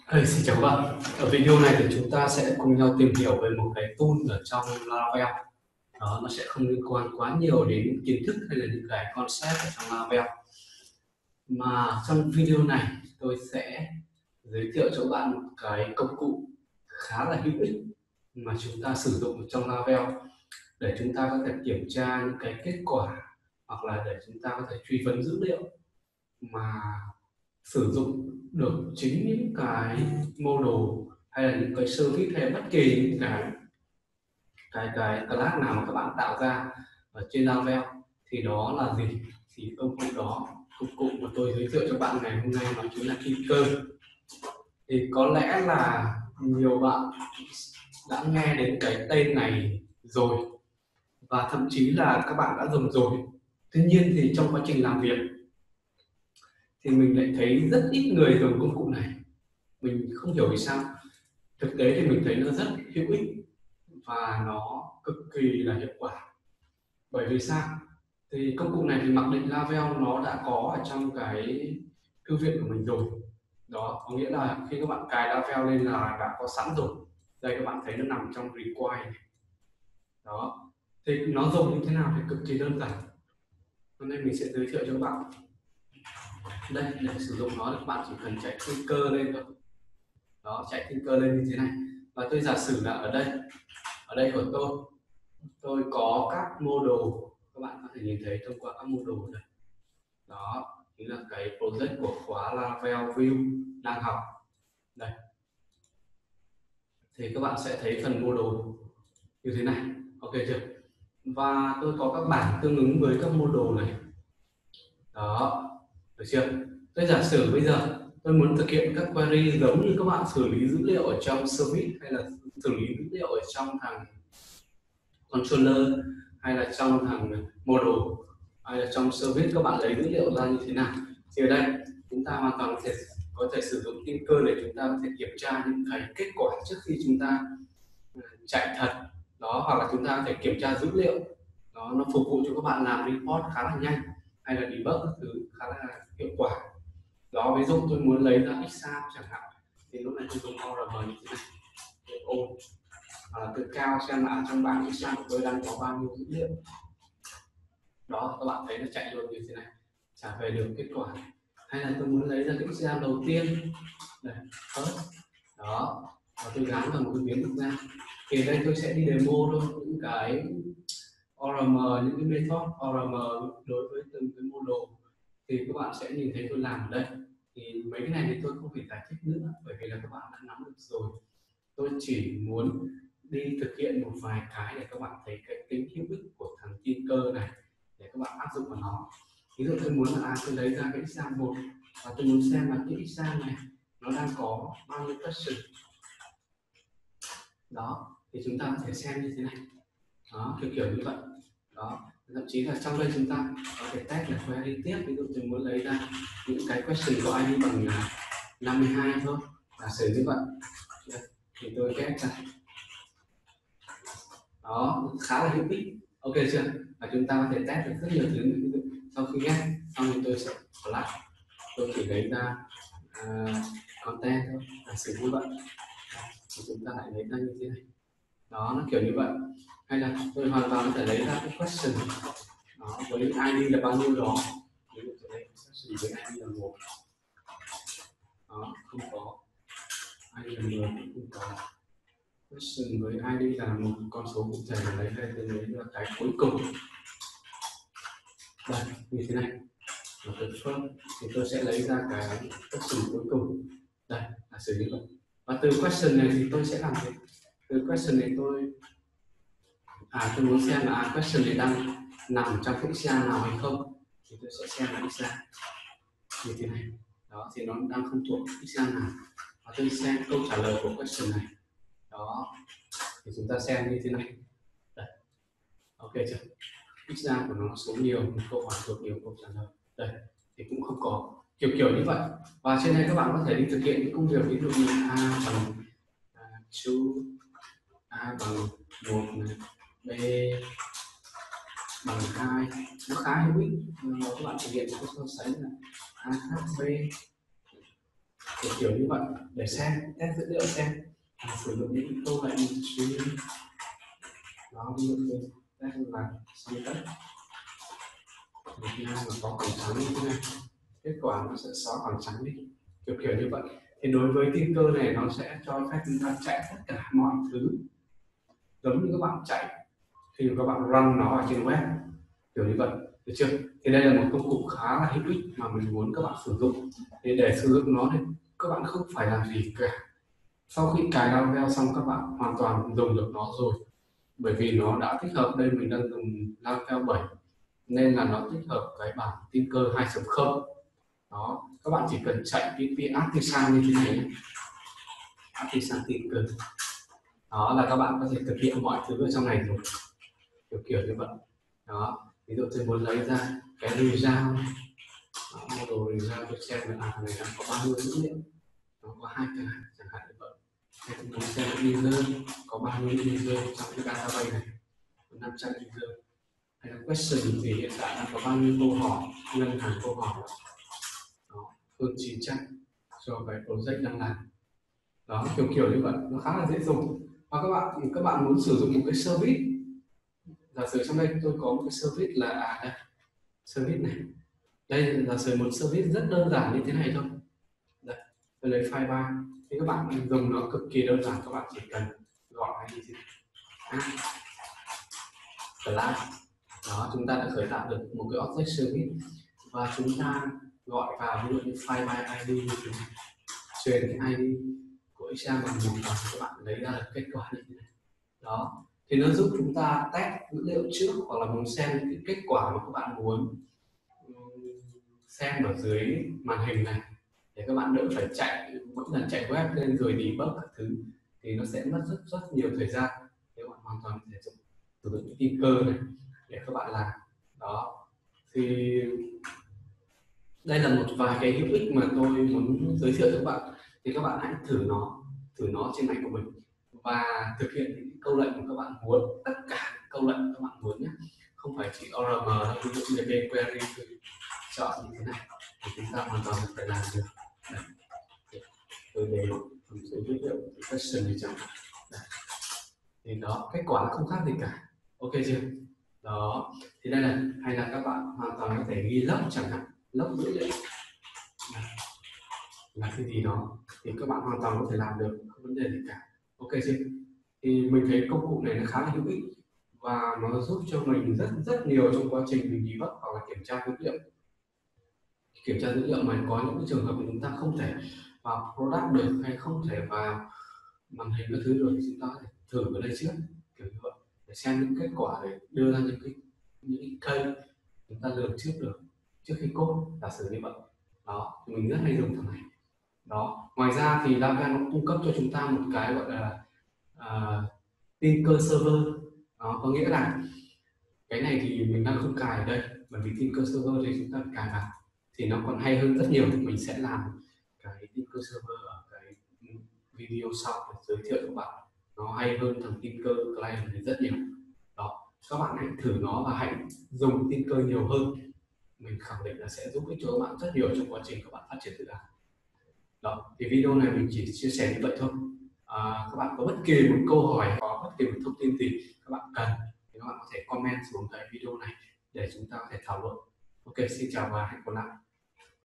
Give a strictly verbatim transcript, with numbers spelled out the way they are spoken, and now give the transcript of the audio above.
Hey, xin chào các bạn. Ở video này thì chúng ta sẽ cùng nhau tìm hiểu về một cái tool ở trong Laravel. Đó, nó sẽ không liên quan quá nhiều đến kiến thức hay là những cái concept ở trong Laravel. Mà trong video này tôi sẽ giới thiệu cho các bạn một cái công cụ khá là hữu ích mà chúng ta sử dụng ở trong Laravel để chúng ta có thể kiểm tra những cái kết quả hoặc là để chúng ta có thể truy vấn dữ liệu mà sử dụng được chính những cái model hay là những cái service hay là bất kỳ những cái cái cái class nào mà các bạn tạo ra ở trên Laravel. Thì đó là gì? Thì công cụ đó, công cụ mà tôi giới thiệu cho bạn ngày hôm nay nó chính là Tinker. Thì có lẽ là nhiều bạn đã nghe đến cái tên này rồi và thậm chí là các bạn đã dùng rồi. Tuy nhiên thì trong quá trình làm việc thì mình lại thấy rất ít người dùng công cụ này. Mình không hiểu vì sao. Thực tế thì mình thấy nó rất hữu ích và nó cực kỳ là hiệu quả. Bởi vì sao? Thì công cụ này thì mặc định Laravel nó đã có ở trong cái thư viện của mình rồi. Đó, có nghĩa là khi các bạn cài Laravel lên là đã có sẵn rồi. Đây các bạn thấy nó nằm trong require này. Đó. Thì nó dùng như thế nào thì cực kỳ đơn giản. Hôm nay mình sẽ giới thiệu cho các bạn. Đây, để sử dụng nó các bạn chỉ cần chạy Tinker lên thôi. Đó, chạy Tinker lên như thế này. Và tôi giả sử là ở đây, ở đây của tôi, tôi có các model, các bạn có thể nhìn thấy thông qua các model này. Đó, chính là cái project của khóa Laravel View đang học. Đây. Thì các bạn sẽ thấy phần model như thế này. Ok chưa? Và tôi có các bảng tương ứng với các model này. Đó, được chưa? Tôi giả sử bây giờ tôi muốn thực hiện các query giống như các bạn xử lý dữ liệu ở trong service hay là xử lý dữ liệu ở trong thằng controller hay là trong thằng model hay là trong service, các bạn lấy dữ liệu ra như thế nào. Thì ở đây chúng ta hoàn toàn có thể có thể sử dụng Tinker để chúng ta có thể kiểm tra những cái kết quả trước khi chúng ta chạy thật đó, hoặc là chúng ta có thể kiểm tra dữ liệu đó, nó phục vụ cho các bạn làm report khá là nhanh hay là debug các thứ khá là hiệu quả. Đó, ví dụ tôi muốn lấy ra exam chẳng hạn thì lúc này tôi dùng o rờ em như thế này để ôn à, từ cao xem là trong bảng exam của tôi đang có bao nhiêu dữ liệu. Đó, các bạn thấy nó chạy luôn như thế này, trả về được kết quả. Hay là tôi muốn lấy ra cái exam đầu tiên đây, first. Đó, và tôi gắn vào một cái biến thực ra thì đây tôi sẽ đi demo thôi những cái o rờ em, những cái method o rờ em đối với từng cái model. Thì các bạn sẽ nhìn thấy tôi làm ở đây. Thì mấy cái này thì tôi không phải giải thích nữa bởi vì là các bạn đã nắm được rồi. Tôi chỉ muốn đi thực hiện một vài cái để các bạn thấy cái tính hữu ích của thằng Tinker này để các bạn áp dụng vào nó. Ví dụ tôi muốn là à, tôi lấy ra cái exam một và tôi muốn xem là cái exam này nó đang có bao nhiêu question. Đó, thì chúng ta có thể xem như thế này. Đó, kiểu kiểu như vậy. Đó, thậm chí là trong đây chúng ta có thể test là query tiếp. Ví dụ tôi muốn lấy ra những cái question có i đê bằng năm mươi hai thôi, giả sử như vậy. Thì tôi ghép ra. Đó, khá là hữu ích. Ok chưa? Và chúng ta có thể test được rất nhiều thứ. Ví dụ sau khi ghép xong thì tôi sẽ flash, tôi chỉ lấy ra uh, content thôi, giả sử như vậy. Thì chúng ta lại lấy ra như thế này. Đó, nó kiểu như vậy. Hay là tôi hoàn toàn có thể lấy ra cái question đó với i đê là bao nhiêu đó. Ví dụ tôi lấy question với i đê là một. Đó, không có. i đê là mười cũng không có. Question với i đê là một con số cụ thể là lấy hay tôi lấy là cái cuối cùng. Đây, như thế này. Và tôi first thì tôi sẽ lấy ra cái question cuối cùng. Đây, là xử lý vậy. Và từ question này thì tôi sẽ làm gì? Từ question này tôi à tôi muốn xem là question này đang nằm trong cái exam nào hay không, thì tôi sẽ xem là exam như thế này. Đó, thì nó đang không thuộc exam nào và tôi xem câu trả lời của question này. Đó, thì chúng ta xem như thế này. Đây, ok chưa? Exam của nó số nhiều, một câu hỏi thuộc nhiều câu trả lời. Đây thì cũng không có, kiểu kiểu như vậy. Và trên đây các bạn có thể đi thực hiện những công việc ví dụ như a bằng two, a bằng một này, b bằng hai, nó khá hữu ích. Các bạn thực hiện một cái so sánh là a khác b kiểu, kiểu như vậy để xem test dữ liệu xem sử dụng những câu lệnh stream đó, ví dụ như test là xong test Việt Nam mà có khoảng trắng như thế này, kết quả nó sẽ xóa khoảng trắng đi, kiểu kiểu như vậy. Thì đối với Tinker này nó sẽ cho phép chúng ta chạy tất cả mọi thứ giống như các bạn chạy khi mà các bạn run nó ở trên web, kiểu như vậy, được chưa? Thì đây là một công cụ khá là hữu ích mà mình muốn các bạn sử dụng. Thì để sử dụng nó thì các bạn không phải làm gì cả, sau khi cài Laravel xong các bạn hoàn toàn dùng được nó rồi, bởi vì nó đã tích hợp. Đây mình đang dùng Laravel bảy nên là nó tích hợp cái bản Tinker hai chấm không. Đó, các bạn chỉ cần chạy cái, cái artisan như thế này, artisan Tinker, đó là các bạn có thể thực hiện mọi thứ ở trong này rồi, kiểu kiểu như vậy. Đó, ví dụ tôi muốn lấy ra cái result, model result tôi xem là à, này đang có bao nhiêu dữ liệu, nó có hai cái chẳng hạn như vậy. Hay tôi muốn xem user có bao nhiêu user trong cái database này, năm trăm user. Hay là question thì hiện tại đang có bao nhiêu câu hỏi, ngân hàng câu hỏi đó, hơn chín trăm cho cái project đang làm. Đó, kiểu kiểu như vậy, nó khá là dễ dùng. Và các bạn các bạn muốn sử dụng một cái service, giả sử trong đây tôi có một cái service là à đây, service này, đây giả sử một service rất đơn giản như thế này thôi. Đây, tôi lấy file ba thì các bạn dùng nó cực kỳ đơn giản, các bạn chỉ cần gọi cái gì class. Đó, chúng ta đã khởi tạo được một cái object service và chúng ta gọi vào ví dụ như file by id như thế này, truyền cái id của exam bằng một và các bạn lấy ra được kết quả như thế này. Đó, thì nó giúp chúng ta test dữ liệu trước, hoặc là muốn xem những cái kết quả mà các bạn muốn xem ở dưới màn hình này, để các bạn đỡ phải chạy mỗi lần chạy web lên rồi debug các thứ thì nó sẽ mất rất rất nhiều thời gian. Thì các bạn hoàn toàn có thể dùng sử dụng Tinker này để các bạn làm. Đó, thì đây là một vài cái hữu ích mà tôi muốn giới thiệu cho các bạn. Thì các bạn hãy thử nó thử nó trên máy của mình và thực hiện những câu lệnh mà các bạn muốn, tất cả những câu lệnh các bạn muốn nhé, không phải chỉ o rờ em đâu. Ví dụ như query chọn như thế này thì chúng ta hoàn toàn có thể làm được. Đây, tôi để phần số dữ liệu question thì chẳng hạn, thì đó, kết quả không khác gì cả, ok chưa? Đó, thì đây là, hay là các bạn hoàn toàn có thể ghi lốc chẳng hạn, lốc dữ liệu là cái gì đó thì các bạn hoàn toàn có thể làm được, không vấn đề gì cả, ok chưa? Thì mình thấy công cụ này nó khá là hữu ích và nó giúp cho mình rất rất nhiều trong quá trình mình debug hoặc là kiểm tra dữ liệu. Kiểm tra dữ liệu mà có những trường hợp mà chúng ta không thể vào product được hay không thể vào màn hình các thứ rồi thì chúng ta có thể thử ở đây trước, kiểu như vậy, để xem những kết quả, để đưa ra những cái những cái cây chúng ta lường trước được trước khi code, giả sử như vậy. Đó, thì mình rất hay dùng thằng này. Đó, ngoài ra thì Laravel nó cung cấp cho chúng ta một cái gọi là uh, Tinker server. Đó, có nghĩa là cái này thì mình đang không cài ở đây, bởi vì Tinker server thì chúng ta cài vào thì nó còn hay hơn rất nhiều. Thì mình sẽ làm cái Tinker server ở cái video sau để giới thiệu cho các bạn, nó hay hơn thằng Tinker client này rất nhiều. Đó, các bạn hãy thử nó và hãy dùng Tinker nhiều hơn, mình khẳng định là sẽ giúp ích cho các bạn rất nhiều trong quá trình các bạn phát triển dự án. Đó, thì video này mình chỉ chia sẻ như vậy thôi. À, các bạn có bất kỳ một câu hỏi, có bất kỳ một thông tin gì các bạn cần thì các bạn có thể comment xuống cái video này để chúng ta có thể thảo luận. Ok, xin chào và hẹn gặp lại.